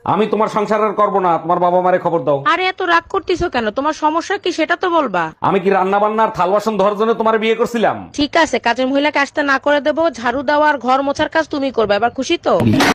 আমি তোমার সংসার আর করবো না, তোমার বাবা মারে খবর দাও। আরে এত রাগ করতেছো কেন? তোমার সমস্যা কি সেটা তো বলবা। আমি কি রান্না বান্নার থাল বাসন ধরার জন্য তোমার বিয়ে করছিলাম? ঠিক আছে, কাজের মহিলাকে আসতে না করে দেবো, ঝাড়ু দেওয়া আর ঘর মোছার কাজ তুমি করবে, এবার খুশি তো?